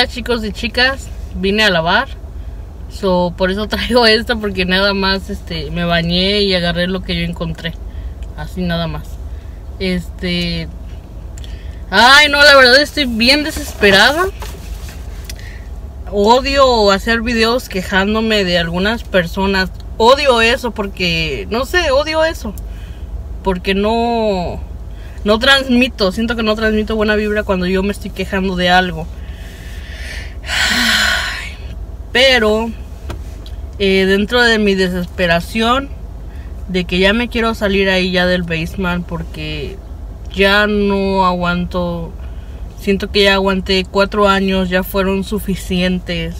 Hola chicos y chicas, vine a lavar. Por eso traigo esto, porque nada más me bañé y agarré lo que yo encontré. Así nada más. Ay, no, la verdad estoy bien desesperada. Odio hacer videos quejándome de algunas personas. Odio eso porque, no sé, odio eso. Porque no transmito, siento que no transmito buena vibra cuando yo me estoy quejando de algo. Pero dentro de mi desesperación de que ya me quiero salir ahí ya del basement, porque ya no aguanto. Siento que ya aguanté 4 años, ya fueron suficientes.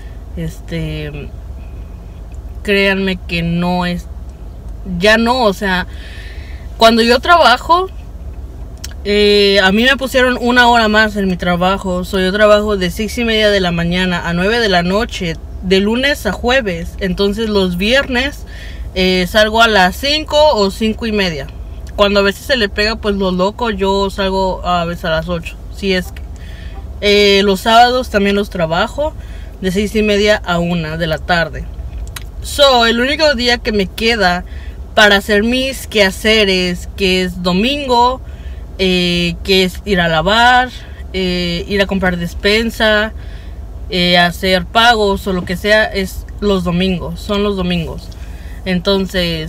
Créanme que no es, ya no, o sea, cuando yo trabajo, a mí me pusieron 1 hora más en mi trabajo. Yo trabajo de 6:30 de la mañana a 9 de la noche, de lunes a jueves. Entonces los viernes salgo a las 5 o 5:30. Cuando a veces se le pega pues lo loco, yo salgo a veces a las 8. Si es que los sábados también los trabajo de 6:30 a 1 de la tarde. El único día que me queda para hacer mis quehaceres, que es domingo, que es ir a lavar, ir a comprar despensa, hacer pagos o lo que sea, es los domingos, son los domingos. Entonces,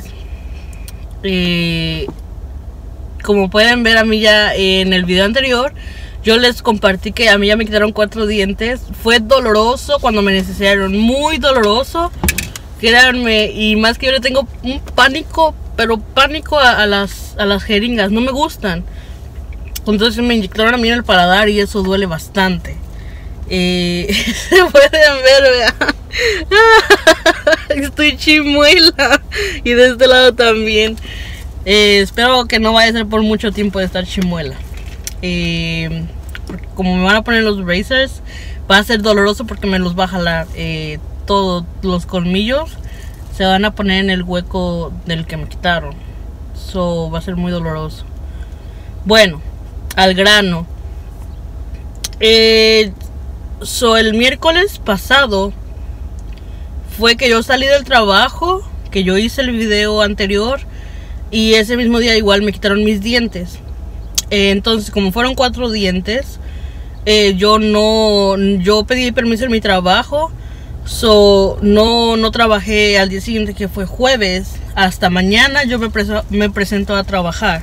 como pueden ver, a mí ya en el video anterior yo les compartí que a mí ya me quitaron 4 dientes. Fue doloroso cuando me necesitaron, muy doloroso, créanme. Y más que yo le tengo un pánico, pero pánico a las jeringas, no me gustan. Entonces me inyectaron a mí en el paladar y eso duele bastante. Se pueden ver, vean. Estoy chimuela. Y de este lado también. Espero que no vaya a ser por mucho tiempo de estar chimuela. Como me van a poner los bracers, va a ser doloroso porque me los va a jalar. Todos los colmillos se van a poner en el hueco del que me quitaron. Va a ser muy doloroso. Bueno, al grano. El miércoles pasado fue que yo salí del trabajo, que yo hice el video anterior, y ese mismo día igual me quitaron mis dientes. Entonces, como fueron 4 dientes, yo pedí permiso en mi trabajo. No trabajé al día siguiente, que fue jueves. Hasta mañana yo me presento a trabajar.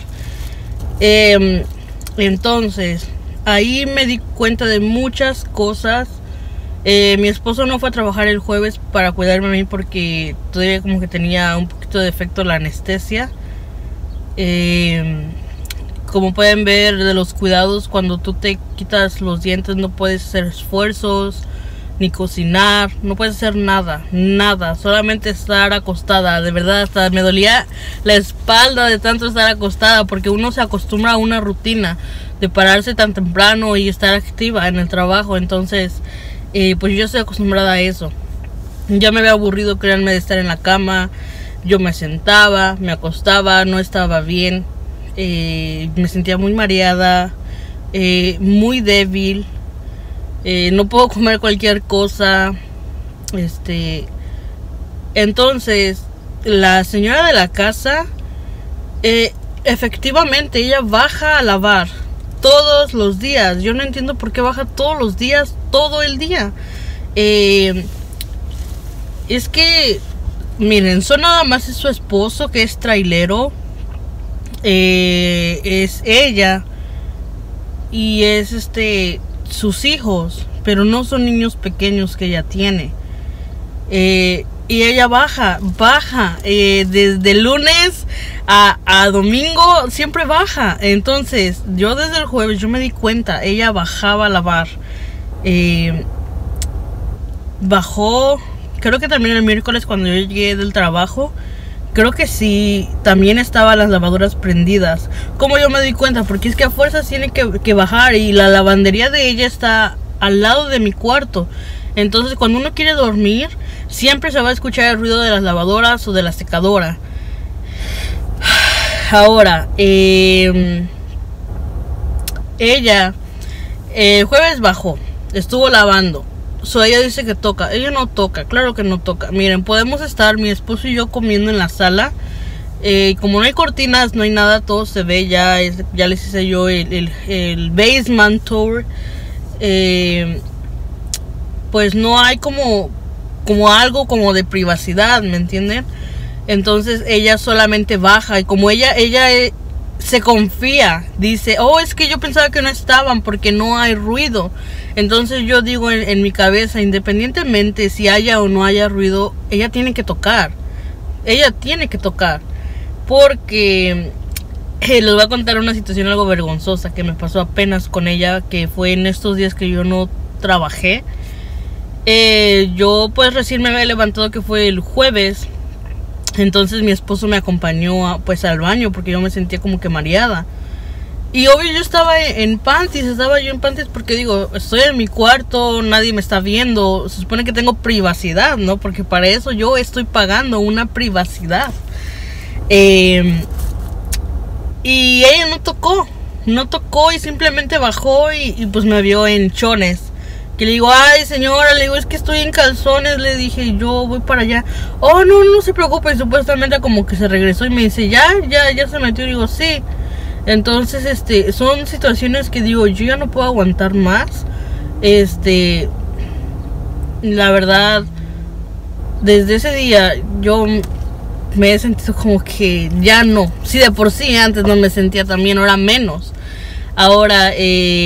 Entonces, ahí me di cuenta de muchas cosas. Mi esposo no fue a trabajar el jueves para cuidarme a mí porque todavía como que tenía un poquito de efecto la anestesia. Como pueden ver, de los cuidados, cuando tú te quitas los dientes no puedes hacer esfuerzos, ni cocinar, no puedes hacer nada, solamente estar acostada. De verdad, hasta me dolía la espalda de tanto estar acostada, porque uno se acostumbra a una rutina de pararse tan temprano y estar activa en el trabajo. Entonces, pues yo estoy acostumbrada a eso. Ya me había aburrido, créanme, de estar en la cama. Yo me sentaba, me acostaba, no estaba bien. Me sentía muy mareada, muy débil. No puedo comer cualquier cosa. Entonces la señora de la casa, efectivamente, ella baja a lavar todos los días. Yo no entiendo por qué baja todos los días, todo el día. Es que, miren, nada más es su esposo, que es trailero. Es ella y es sus hijos, pero no son niños pequeños que ella tiene. Y ella baja desde lunes a domingo, siempre baja. Entonces yo desde el jueves yo me di cuenta, ella bajaba a lavar. Bajó, creo que también el miércoles cuando yo llegué del trabajo. Creo que sí, también estaban las lavadoras prendidas. Como yo me di cuenta, porque es que a fuerzas tiene que bajar, y la lavandería de ella está al lado de mi cuarto. Entonces cuando uno quiere dormir, siempre se va a escuchar el ruido de las lavadoras o de la secadora. Ahora, ella jueves bajó, estuvo lavando. Ella dice que toca. Ella no toca, claro que no toca. Miren, podemos estar mi esposo y yo comiendo en la sala. Como no hay cortinas, no hay nada, todo se ve. Ya les hice yo el basement tour. Pues no hay como algo como de privacidad, ¿me entienden? Entonces ella solamente baja. Y como ella se confía, dice, oh, es que yo pensaba que no estaban porque no hay ruido. Entonces yo digo en mi cabeza, independientemente si haya o no haya ruido, ella tiene que tocar. Ella tiene que tocar. Porque les voy a contar una situación algo vergonzosa que me pasó apenas con ella, que fue en estos días que yo no trabajé. Yo pues recién me había levantado, que fue el jueves. Entonces mi esposo me acompañó pues al baño porque yo me sentía como que mareada. Y obvio yo estaba en panties, porque digo, estoy en mi cuarto, nadie me está viendo. Se supone que tengo privacidad, ¿no? Porque para eso yo estoy pagando una privacidad. Y ella no tocó y simplemente bajó y pues me vio en chones. Que le digo, ay señora, le digo, es que estoy en calzones, le dije, yo voy para allá. Oh, no se preocupe, supuestamente como que se regresó y me dice, ya se metió. Y digo, sí. Entonces, son situaciones que digo, yo ya no puedo aguantar más. La verdad, desde ese día yo me he sentido como que ya no. Si de por sí antes no me sentía tan bien, ahora menos. Ahora,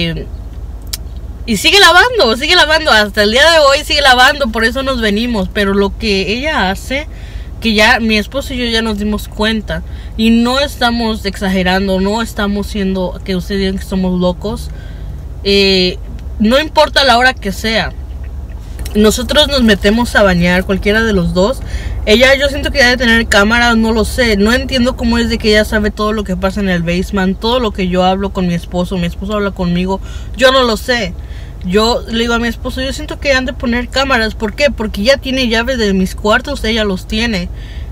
y sigue lavando, hasta el día de hoy sigue lavando, por eso nos venimos. Pero lo que ella hace, que ya mi esposo y yo ya nos dimos cuenta, y no estamos exagerando, no estamos siendo que ustedes digan que somos locos, no importa la hora que sea, nosotros nos metemos a bañar, cualquiera de los dos. Ella, yo siento que debe tener cámara, no lo sé, no entiendo cómo es de que ella sabe todo lo que pasa en el basement, todo lo que yo hablo con mi esposo habla conmigo, yo no lo sé. Yo le digo a mi esposo, yo siento que han de poner cámaras. ¿Por qué? Porque ella tiene llaves de mis cuartos, ella los tiene.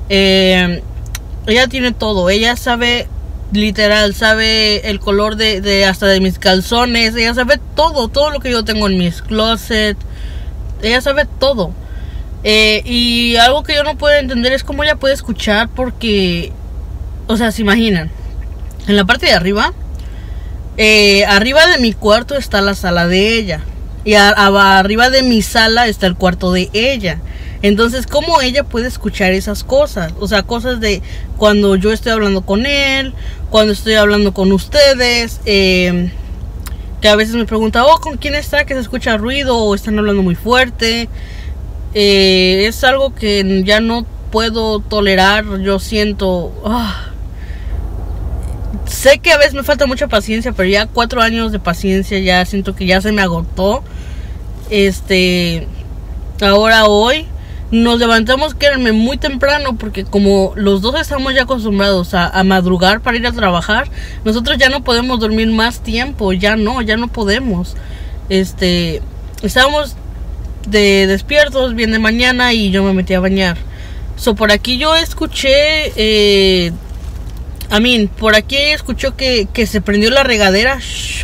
Ella tiene todo, ella sabe, literal, sabe el color de hasta de mis calzones. Ella sabe todo lo que yo tengo en mis closets. Ella sabe todo. Y algo que yo no puedo entender es cómo ella puede escuchar, porque, o sea, se imaginan, en la parte de arriba, arriba de mi cuarto está la sala de ella, y arriba de mi sala está el cuarto de ella. Entonces, ¿cómo ella puede escuchar esas cosas? O sea, cosas de cuando yo estoy hablando con él, cuando estoy hablando con ustedes, que a veces me pregunta, oh, ¿con quién está? Que se escucha ruido o están hablando muy fuerte. Es algo que ya no puedo tolerar. Yo siento... sé que a veces me falta mucha paciencia, pero ya 4 años de paciencia ya siento que ya se me agotó. Ahora hoy nos levantamos, créanme, muy temprano, porque como los dos estamos ya acostumbrados a madrugar para ir a trabajar, nosotros ya no podemos dormir más tiempo, ya no podemos. Estábamos despiertos bien de mañana y yo me metí a bañar. Por aquí yo escuché, por aquí escuchó que se prendió la regadera.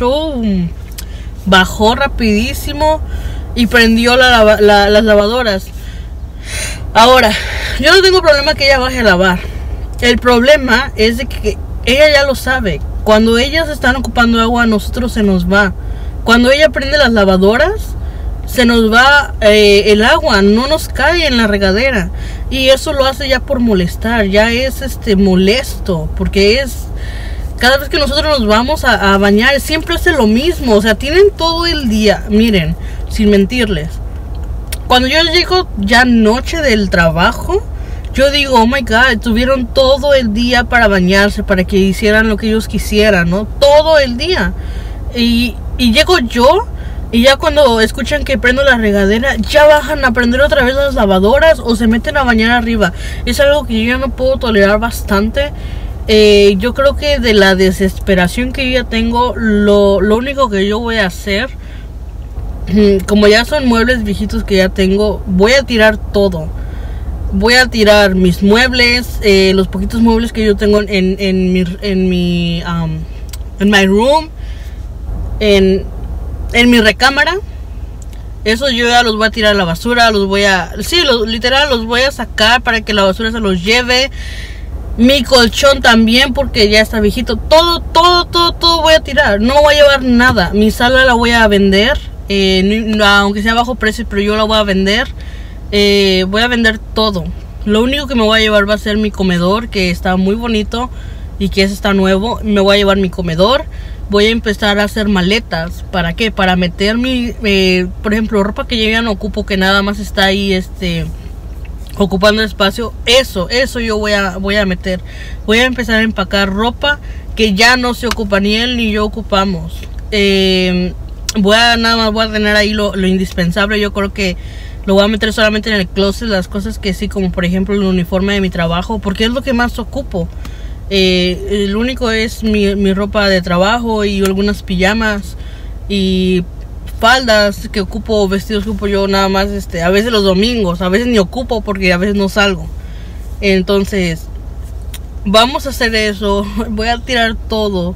Bajó rapidísimo y prendió las lavadoras. Ahora, yo no tengo problema que ella baje a lavar. El problema es de que ella ya lo sabe. Cuando ellas están ocupando agua, a nosotros se nos va. Cuando ella prende las lavadoras, se nos va el agua, no nos cae en la regadera. Y eso lo hace ya por molestar, ya es molesto, porque es cada vez que nosotros nos vamos a bañar, siempre hace lo mismo. O sea, tienen todo el día, miren, sin mentirles, cuando yo llego ya noche del trabajo, yo digo, oh my God, tuvieron todo el día para bañarse, para que hicieran lo que ellos quisieran, ¿no? Todo el día. Y llego yo, y ya cuando escuchan que prendo la regadera, ya bajan a prender otra vez las lavadoras o se meten a bañar arriba. Es algo que yo ya no puedo tolerar bastante. Yo creo que de la desesperación que yo ya tengo, lo único que yo voy a hacer, como ya son muebles viejitos que ya tengo, voy a tirar todo. Voy a tirar mis muebles, los poquitos muebles que yo tengo en mi room, en mi recámara. Eso yo ya los voy a tirar a la basura, literal los voy a sacar para que la basura se los lleve. Mi colchón también, porque ya está viejito. Todo voy a tirar. No voy a llevar nada. Mi sala la voy a vender, aunque sea a bajo precio, pero yo la voy a vender. Voy a vender todo. Lo único que me voy a llevar va a ser mi comedor, que está muy bonito y que está nuevo. Me voy a llevar mi comedor. Voy a empezar a hacer maletas. ¿Para qué? Para meter por ejemplo, ropa que yo ya no ocupo, que nada más está ahí ocupando espacio. Eso yo voy a meter. Voy a empezar a empacar ropa que ya no se ocupa, ni él ni yo ocupamos. Nada más voy a tener ahí lo indispensable. Yo creo que lo voy a meter solamente en el closet, las cosas que sí, como por ejemplo el uniforme de mi trabajo, porque es lo que más ocupo. El único es mi ropa de trabajo y algunas pijamas y faldas que ocupo, vestidos que ocupo yo nada más, a veces los domingos, a veces ni ocupo porque a veces no salgo. Entonces vamos a hacer eso. Voy a tirar todo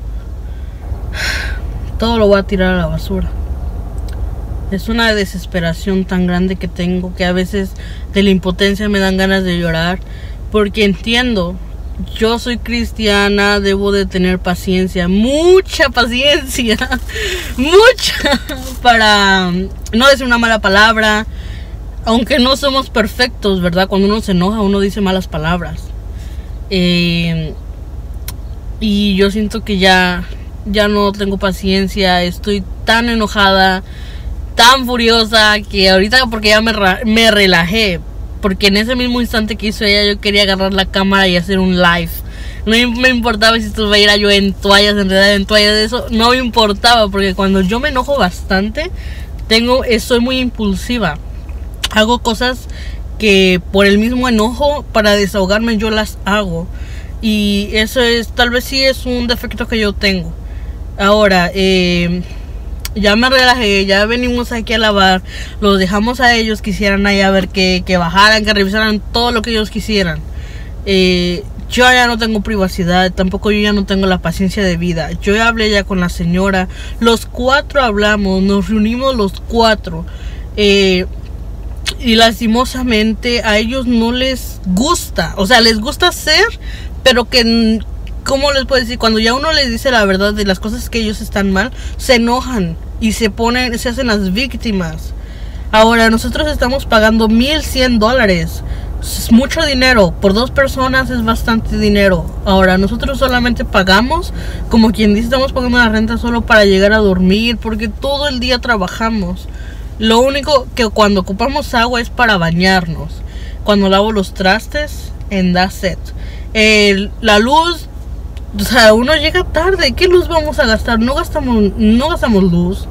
lo voy a tirar a la basura. Es una desesperación tan grande que tengo, que a veces de la impotencia me dan ganas de llorar, porque entiendo, yo soy cristiana, debo de tener paciencia, mucha paciencia, mucha, para no decir una mala palabra, aunque no somos perfectos, ¿verdad? Cuando uno se enoja, uno dice malas palabras. Y yo siento que ya no tengo paciencia, estoy tan enojada, tan furiosa, que ahorita, porque ya me relajé, porque en ese mismo instante que hizo ella, yo quería agarrar la cámara y hacer un live. No me importaba si estuviera yo en toallas, enredada en toallas, de eso no me importaba, porque cuando yo me enojo bastante, soy muy impulsiva. Hago cosas que por el mismo enojo, para desahogarme, yo las hago. Y eso tal vez sí es un defecto que yo tengo. Ahora, ya me relajé, ya venimos aquí a lavar, los dejamos a ellos que hicieran ahí, a ver que bajaran, que revisaran todo lo que ellos quisieran. Yo ya no tengo privacidad, tampoco yo ya no tengo la paciencia de vida. Yo ya hablé ya con la señora, los 4 hablamos, nos reunimos los 4. Y lastimosamente a ellos no les gusta, o sea, les gusta hacer, pero que, ¿cómo les puedo decir? Cuando ya uno les dice la verdad de las cosas que ellos están mal, se enojan y se hacen las víctimas. Ahora, nosotros estamos pagando $1,100. Es mucho dinero, por 2 personas es bastante dinero. Ahora, nosotros solamente pagamos, como quien dice, estamos pagando la renta solo para llegar a dormir, porque todo el día trabajamos. Lo único que cuando ocupamos agua es para bañarnos, cuando lavo los trastes, en that's it. La luz, o sea, uno llega tarde, ¿qué luz vamos a gastar? No gastamos luz.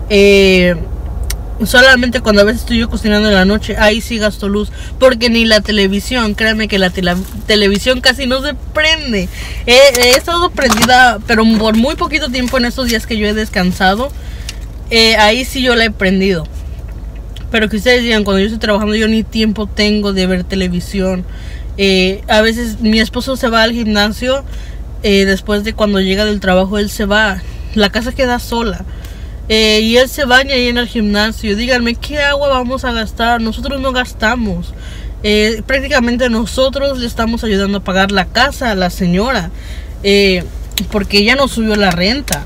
Solamente cuando a veces estoy yo cocinando en la noche, ahí sí gasto luz, porque ni la televisión, créanme que la televisión casi no se prende. He estado prendida, pero por muy poquito tiempo en estos días que yo he descansado. Ahí sí yo la he prendido. Pero que ustedes digan, cuando yo estoy trabajando, yo ni tiempo tengo de ver televisión. A veces mi esposo se va al gimnasio. Después de cuando llega del trabajo, él se va. La casa queda sola. Y él se baña ahí en el gimnasio. Díganme, ¿qué agua vamos a gastar? Nosotros no gastamos. Prácticamente nosotros le estamos ayudando a pagar la casa a la señora. Porque ella nos subió la renta.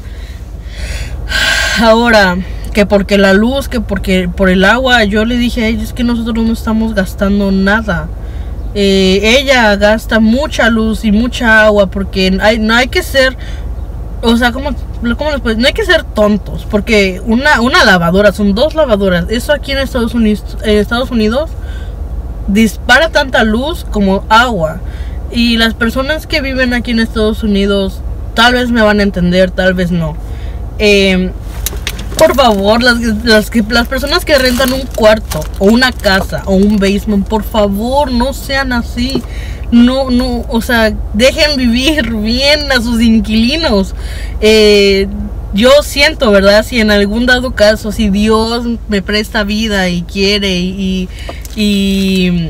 Ahora, que porque la luz, que porque por el agua, yo le dije a ellos que nosotros no estamos gastando nada. Ella gasta mucha luz y mucha agua, porque no hay que ser, o sea, ¿cómo les puedo? No hay que ser tontos, porque una lavadora, son 2 lavadoras. Eso aquí en Estados Unidos dispara tanta luz como agua. Y las personas que viven aquí en Estados Unidos tal vez me van a entender, tal vez no. Por favor, las personas que rentan un cuarto o una casa o un basement, por favor, no sean así. No, o sea, dejen vivir bien a sus inquilinos. Yo siento, ¿verdad? Si en algún dado caso, si Dios me presta vida y quiere y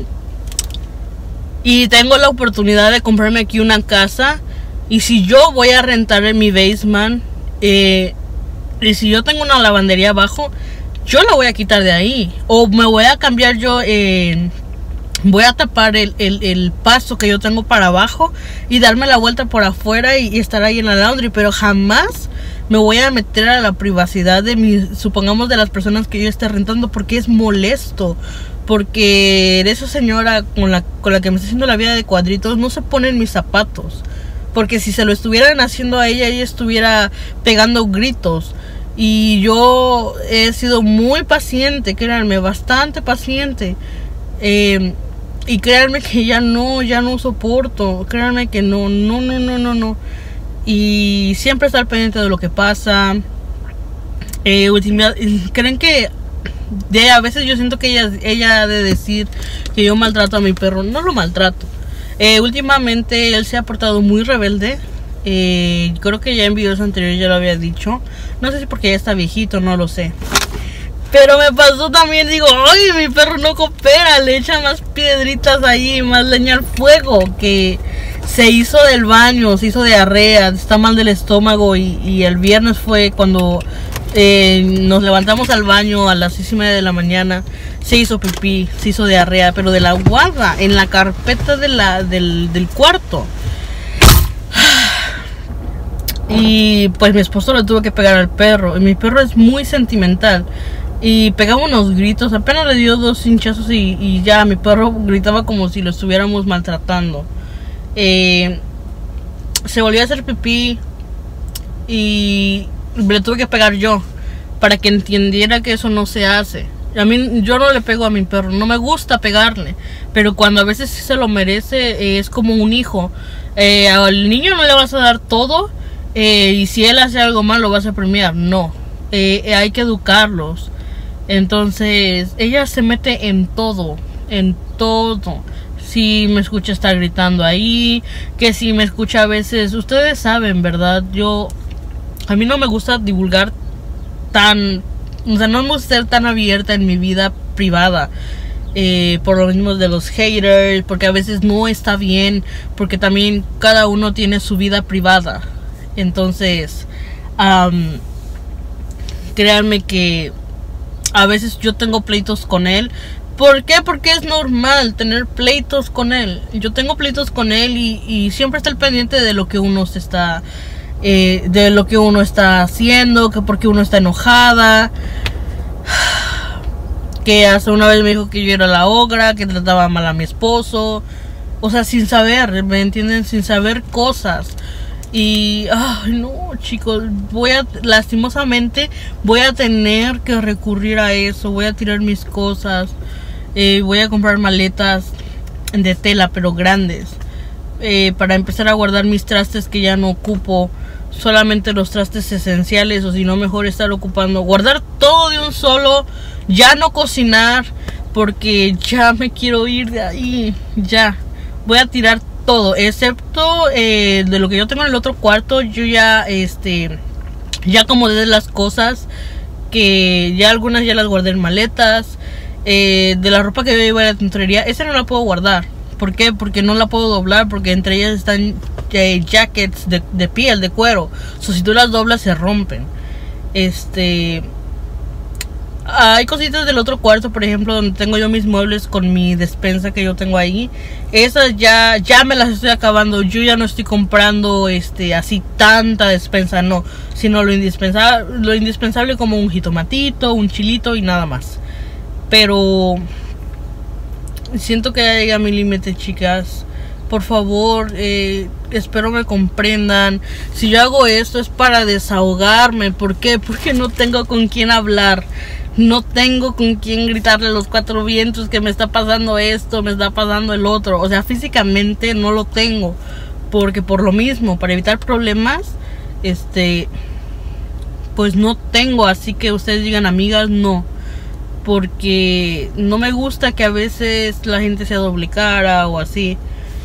tengo la oportunidad de comprarme aquí una casa, y si yo voy a rentar en mi basement, y si yo tengo una lavandería abajo, yo la voy a quitar de ahí. O me voy a cambiar yo, voy a tapar el paso que yo tengo para abajo y darme la vuelta por afuera y estar ahí en la laundry. Pero jamás me voy a meter a la privacidad de supongamos de las personas que yo esté rentando, porque es molesto. Porque esa señora con la que me está haciendo la vida de cuadritos no se pone en mis zapatos. Porque si se lo estuvieran haciendo a ella estuviera pegando gritos. Y yo he sido muy paciente, créanme, bastante paciente. Y créanme que ya no soporto. Créanme que no. Y siempre estar pendiente de lo que pasa. ¿Creen que a veces yo siento que ella ha de decir que yo maltrato a mi perro? No lo maltrato. Últimamente él se ha portado muy rebelde. Creo que ya en videos anteriores ya lo había dicho. No sé si porque ya está viejito, no lo sé. Pero me pasó también, digo, ay, mi perro no coopera, le echa más piedritas ahí, más leña al fuego, que se hizo del baño, se hizo diarrea, está mal del estómago y el viernes fue cuando nos levantamos al baño a las 6:30 de la mañana, se hizo pipí, se hizo diarrea, pero de la guarda, en la carpeta del cuarto. Y pues mi esposo le tuvo que pegar al perro, y mi perro es muy sentimental. Y pegaba unos gritos, apenas le dio 2 hinchazos y ya mi perro gritaba como si lo estuviéramos maltratando. Se volvió a hacer pipí y le tuve que pegar yo para que entendiera que eso no se hace. Yo no le pego a mi perro, no me gusta pegarle, pero cuando a veces sí se lo merece, es como un hijo. Al niño no le vas a dar todo, y si él hace algo mal lo vas a premiar, no. Hay que educarlos. Entonces ella se mete en todo. Si me escucha estar gritando ahí, que si me escucha a veces, ustedes saben, ¿verdad? A mí no me gusta divulgar o sea, no me gusta ser tan abierta en mi vida privada, por lo mismo de los haters, porque a veces no está bien, porque también cada uno tiene su vida privada. Entonces, créanme que a veces yo tengo pleitos con él. ¿Por qué? Porque es normal tener pleitos con él. Yo tengo pleitos con él y siempre está al pendiente de lo que uno se está, de lo que uno está haciendo, que porque uno está enojada. Que hasta una vez me dijo que yo era la ogra, que trataba mal a mi esposo. O sea, sin saber, ¿me entienden? Sin saber cosas. Y, ay, no, chicos, lastimosamente voy a tener que recurrir a eso. Voy a tirar mis cosas. Voy a comprar maletas de tela, pero grandes, para empezar a guardar mis trastes que ya no ocupo. Solamente los trastes esenciales, o si no, mejor estar ocupando, guardar todo de un solo. Ya no cocinar, porque ya me quiero ir de ahí. Ya, voy a tirar todo, excepto de lo que yo tengo en el otro cuarto. Yo ya ya acomodé las cosas, que ya algunas ya las guardé en maletas. De la ropa que yo iba a la tintorería, esa no la puedo guardar. ¿Por qué? Porque no la puedo doblar, porque entre ellas están jackets de piel, de cuero. Si tú las doblas se rompen. Hay cositas del otro cuarto, por ejemplo, donde tengo yo mis muebles con mi despensa que yo tengo ahí. Esas ya me las estoy acabando. Yo ya no estoy comprando así tanta despensa, no. Sino lo indispensable como un jitomatito, un chilito y nada más. Pero siento que ya llegué a mi límite, chicas. Por favor, espero me comprendan. Si yo hago esto es para desahogarme. ¿Por qué? Porque no tengo con quién hablar. No tengo con quién gritarle a los 4 vientos que me está pasando esto, me está pasando el otro. O sea, físicamente no lo tengo. Porque por lo mismo, para evitar problemas, pues no tengo. Así que ustedes digan, amigas, no. Porque no me gusta que a veces la gente sea doble cara o así.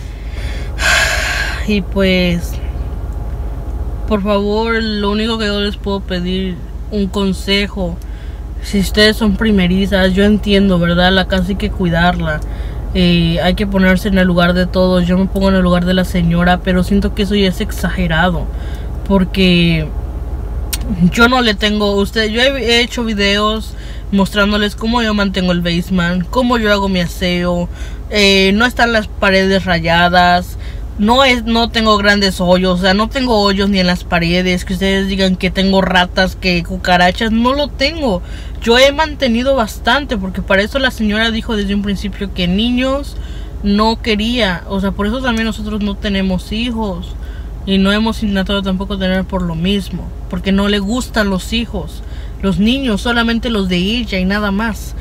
Y pues, por favor, lo único que yo les puedo pedir, un consejo. Si ustedes son primerizas, yo entiendo, ¿verdad? La casa hay que cuidarla. Hay que ponerse en el lugar de todos. Yo me pongo en el lugar de la señora, pero siento que eso ya es exagerado. Porque yo no le tengo... yo he hecho videos, mostrándoles cómo yo mantengo el basement, cómo yo hago mi aseo. No están las paredes rayadas, no tengo grandes hoyos, o sea, no tengo hoyos ni en las paredes, que ustedes digan que tengo ratas, que cucarachas, no lo tengo. Yo he mantenido bastante, porque para eso la señora dijo desde un principio que niños no quería, o sea, por eso también nosotros no tenemos hijos. Y no hemos intentado tampoco tener por lo mismo, porque no le gustan los hijos, los niños, solamente los de ella y nada más.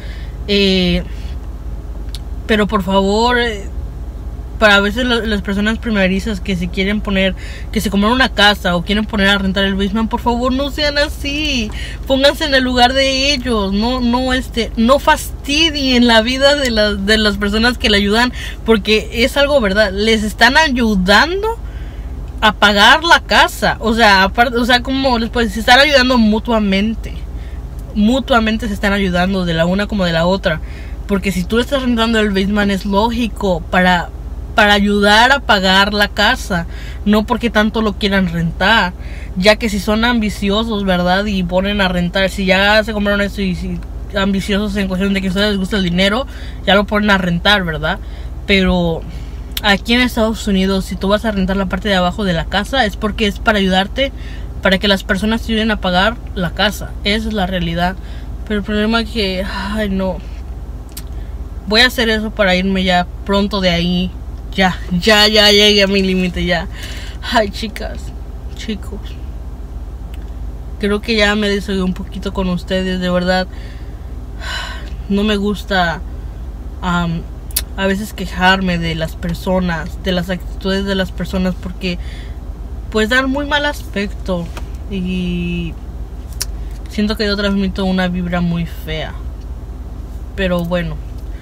Pero por favor, para a veces las personas primerizas que se quieren poner, que se compran una casa o quieren poner a rentar el basement, por favor no sean así. Pónganse en el lugar de ellos, no fastidien la vida de las personas que le ayudan, porque es algo verdad, les están ayudando a pagar la casa, o sea, aparte, o sea, como les puedo decir, se están ayudando mutuamente se están ayudando de la una como de la otra, porque si tú estás rentando el basement es lógico para ayudar a pagar la casa, no porque tanto lo quieran rentar, ya que si son ambiciosos, verdad, y ponen a rentar, si ya se compraron esto y si ambiciosos en cuestión de que a ustedes les gusta el dinero, ya lo ponen a rentar, verdad, pero aquí en Estados Unidos, si tú vas a rentar la parte de abajo de la casa, es porque es para ayudarte, para que las personas te ayuden a pagar la casa. Esa es la realidad. Pero el problema es que, ay no, voy a hacer eso para irme ya pronto de ahí. Ya llegué a mi límite ya. Ay, chicas, chicos, creo que ya me desahogué un poquito con ustedes, de verdad. No me gusta a veces quejarme de las personas, de las actitudes de las personas, porque pues dan muy mal aspecto y siento que yo transmito una vibra muy fea. Pero bueno,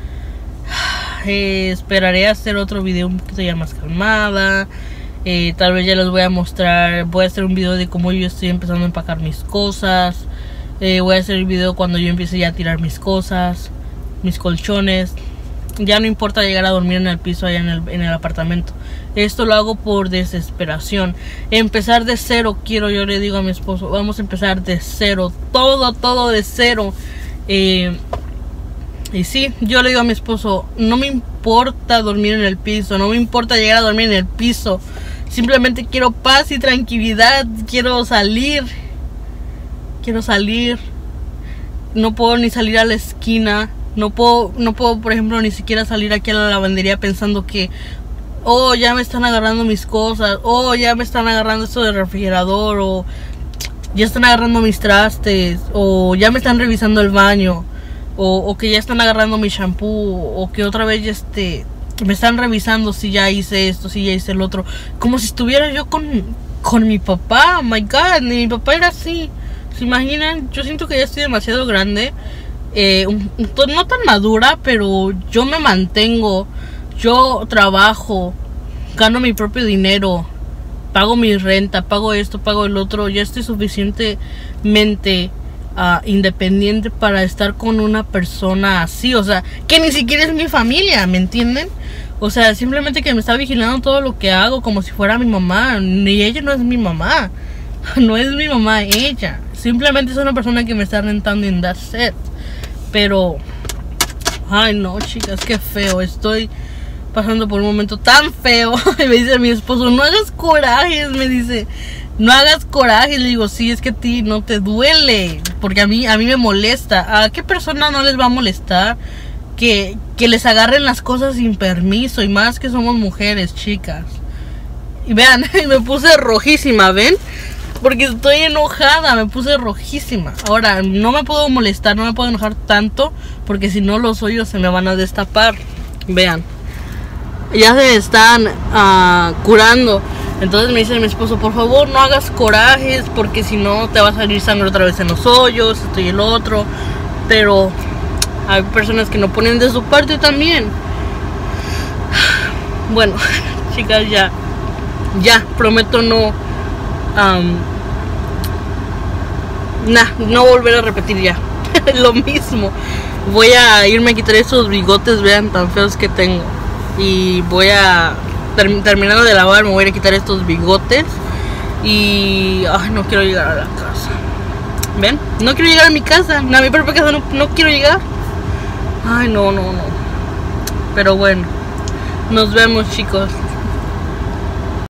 esperaré hacer otro video un poquito ya más calmada. Tal vez ya les voy a mostrar, voy a hacer un video de cómo yo estoy empezando a empacar mis cosas. Voy a hacer el video cuando yo empiece ya a tirar mis cosas, mis colchones. Ya no importa llegar a dormir en el piso allá en el apartamento. Esto lo hago por desesperación. Empezar de cero quiero, yo le digo a mi esposo, vamos a empezar de cero. Todo de cero. Y sí, yo le digo a mi esposo, no me importa dormir en el piso, no me importa llegar a dormir en el piso. Simplemente quiero paz y tranquilidad. Quiero salir. No puedo ni salir a la esquina. No puedo, por ejemplo, ni siquiera salir aquí a la lavandería pensando que, oh, ya me están agarrando mis cosas, oh, ya me están agarrando esto del refrigerador, o ya están agarrando mis trastes, o ya me están revisando el baño, o que ya están agarrando mi shampoo, o que otra vez me están revisando si ya hice esto, si ya hice el otro, como si estuviera yo con mi papá. Oh my God, mi papá era así. ¿Se imaginan? Yo siento que ya estoy demasiado grande. No tan madura, pero yo me mantengo, yo trabajo, gano mi propio dinero, pago mi renta, pago esto, pago el otro. Ya estoy suficientemente independiente para estar con una persona así, o sea, que ni siquiera es mi familia, ¿me entienden? O sea, simplemente que me está vigilando todo lo que hago como si fuera mi mamá. Ni ella no es mi mamá, no es mi mamá ella, simplemente es una persona que me está rentando en that's it. Pero, ay no, chicas, qué feo. Estoy pasando por un momento tan feo. Y me dice mi esposo, no hagas corajes. Me dice, no hagas corajes. Le digo, sí, es que a ti no te duele, porque a mí me molesta. ¿A qué persona no les va a molestar que les agarren las cosas sin permiso? Y más que somos mujeres, chicas. Y vean, me puse rojísima, ¿ven? Porque estoy enojada, me puse rojísima. Ahora, no me puedo molestar, no me puedo enojar tanto, porque si no los hoyos se me van a destapar. Vean, ya se están curando. Entonces me dice mi esposo, por favor no hagas corajes, porque si no te va a salir sangre otra vez en los hoyos, esto y el otro. Pero hay personas que no ponen de su parte también. Bueno, chicas, ya prometo no volver a repetir ya lo mismo. Voy a irme a quitar esos bigotes, vean tan feos que tengo. Y voy a terminando de lavar, me voy a quitar estos bigotes. Y ay, no quiero llegar a la casa. ¿Ven? No quiero llegar a mi casa. A mi propia casa no quiero llegar. Ay, no. Pero bueno. Nos vemos, chicos.